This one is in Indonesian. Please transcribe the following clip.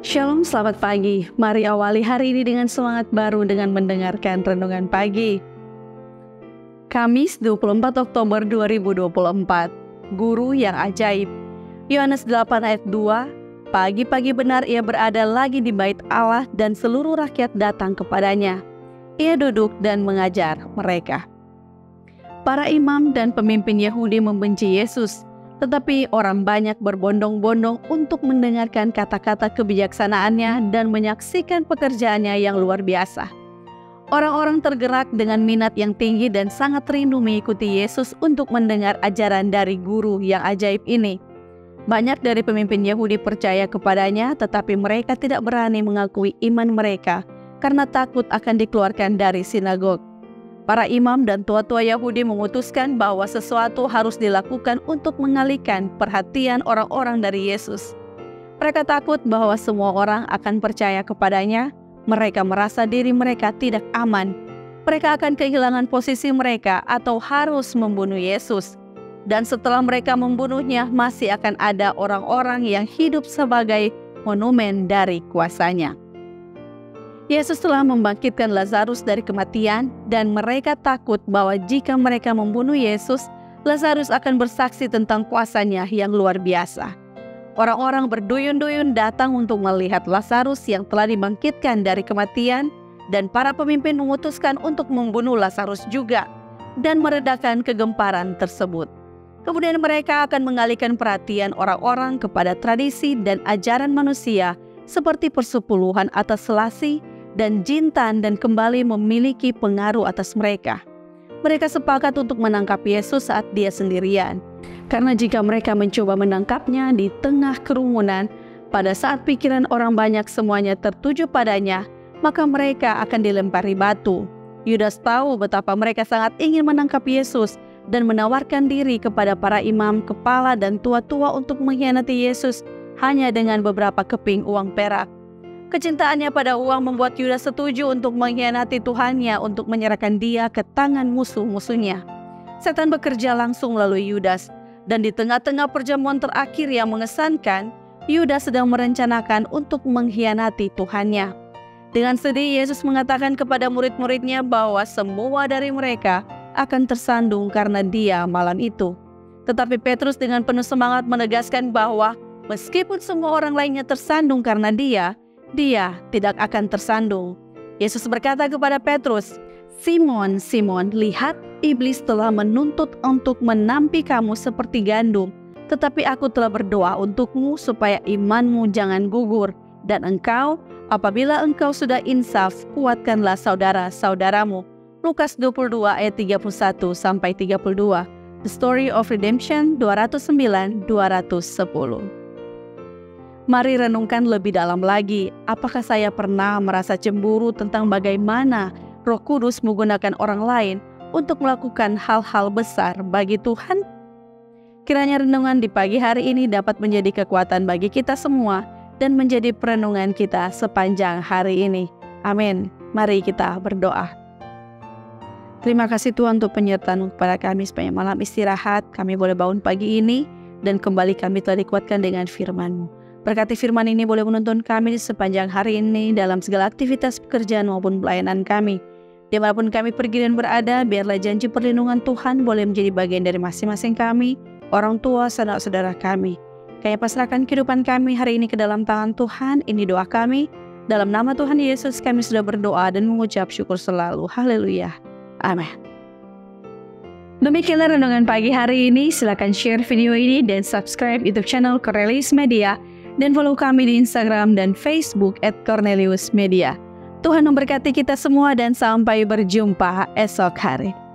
Shalom, selamat pagi. Mari awali hari ini dengan semangat baru dengan mendengarkan renungan pagi. Kamis 24 Oktober 2024. Guru yang ajaib. Yohanes 8 ayat 2. Pagi-pagi benar ia berada lagi di bait Allah dan seluruh rakyat datang kepadanya. Ia duduk dan mengajar mereka. Para imam dan pemimpin Yahudi membenci Yesus, tetapi orang banyak berbondong-bondong untuk mendengarkan kata-kata kebijaksanaannya dan menyaksikan pekerjaannya yang luar biasa. Orang-orang tergerak dengan minat yang tinggi dan sangat rindu mengikuti Yesus untuk mendengar ajaran dari guru yang ajaib ini. Banyak dari pemimpin Yahudi percaya kepadanya, tetapi mereka tidak berani mengakui iman mereka karena takut akan dikeluarkan dari sinagog. Para imam dan tua-tua Yahudi memutuskan bahwa sesuatu harus dilakukan untuk mengalihkan perhatian orang-orang dari Yesus. Mereka takut bahwa semua orang akan percaya kepadanya. Mereka merasa diri mereka tidak aman. Mereka akan kehilangan posisi mereka atau harus membunuh Yesus. Dan setelah mereka membunuhnya, masih akan ada orang-orang yang hidup sebagai monumen dari kuasanya. Yesus telah membangkitkan Lazarus dari kematian, dan mereka takut bahwa jika mereka membunuh Yesus, Lazarus akan bersaksi tentang kuasanya yang luar biasa. Orang-orang berduyun-duyun datang untuk melihat Lazarus yang telah dibangkitkan dari kematian, dan para pemimpin memutuskan untuk membunuh Lazarus juga, dan meredakan kegemparan tersebut. Kemudian mereka akan mengalihkan perhatian orang-orang kepada tradisi dan ajaran manusia, seperti persepuluhan atas selasi, dan jintan dan kembali memiliki pengaruh atas mereka. Mereka sepakat untuk menangkap Yesus saat dia sendirian. Karena jika mereka mencoba menangkapnya di tengah kerumunan, pada saat pikiran orang banyak semuanya tertuju padanya, maka mereka akan dilempari batu. Yudas tahu betapa mereka sangat ingin menangkap Yesus dan menawarkan diri kepada para imam, kepala, dan tua-tua untuk mengkhianati Yesus hanya dengan beberapa keping uang perak. Kecintaannya pada uang membuat Yudas setuju untuk mengkhianati Tuhannya untuk menyerahkan dia ke tangan musuh-musuhnya. Setan bekerja langsung melalui Yudas, dan di tengah-tengah perjamuan terakhir yang mengesankan, Yudas sedang merencanakan untuk mengkhianati Tuhannya. Dengan sedih, Yesus mengatakan kepada murid-muridnya bahwa semua dari mereka akan tersandung karena dia malam itu. Tetapi Petrus dengan penuh semangat menegaskan bahwa meskipun semua orang lainnya tersandung karena dia tidak akan tersandung. Yesus berkata kepada Petrus, "Simon, Simon, lihat, iblis telah menuntut untuk menampi kamu seperti gandum. Tetapi aku telah berdoa untukmu supaya imanmu jangan gugur. Dan engkau, apabila engkau sudah insaf, kuatkanlah saudara-saudaramu." Lukas 22 ayat 31-32. The Story of Redemption 209-210. Mari renungkan lebih dalam lagi, apakah saya pernah merasa cemburu tentang bagaimana Roh Kudus menggunakan orang lain untuk melakukan hal-hal besar bagi Tuhan? Kiranya renungan di pagi hari ini dapat menjadi kekuatan bagi kita semua dan menjadi perenungan kita sepanjang hari ini. Amin. Mari kita berdoa. Terima kasih Tuhan untuk penyertaan kepada kami sepanjang malam istirahat. Kami boleh bangun pagi ini dan kembali kami telah dikuatkan dengan firman-Mu. Berkati firman ini boleh menuntun kami di sepanjang hari ini dalam segala aktivitas pekerjaan maupun pelayanan kami. Dimanapun kami pergi dan berada, biarlah janji perlindungan Tuhan boleh menjadi bagian dari masing-masing kami, orang tua, saudara-saudara kami. Kami pasrahkan kehidupan kami hari ini ke dalam tangan Tuhan. Ini doa kami. Dalam nama Tuhan Yesus kami sudah berdoa dan mengucap syukur selalu. Haleluya. Amin. Demikianlah renungan pagi hari ini. Silakan share video ini dan subscribe YouTube channel Cornelius Media. Dan follow kami di Instagram dan Facebook @Cornelius Media. Tuhan memberkati kita semua dan sampai berjumpa esok hari.